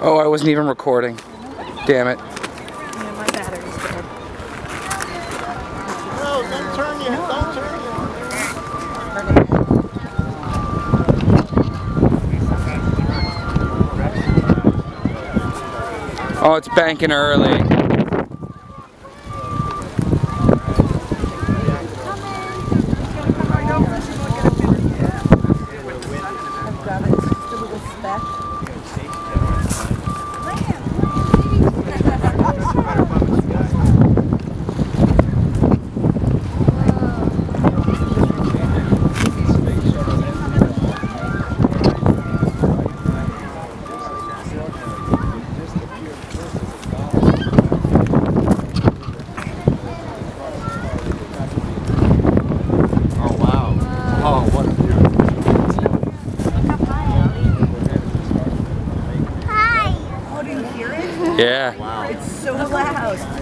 Oh, I wasn't even recording. Damn it. Yeah, my battery's dead. No, don't turn yet. Don't turn yet. Oh, it's banking early. I've got it. Just a little speck. Oh, what a view. Oh, do you hear it? Yeah. Wow. It's so loud.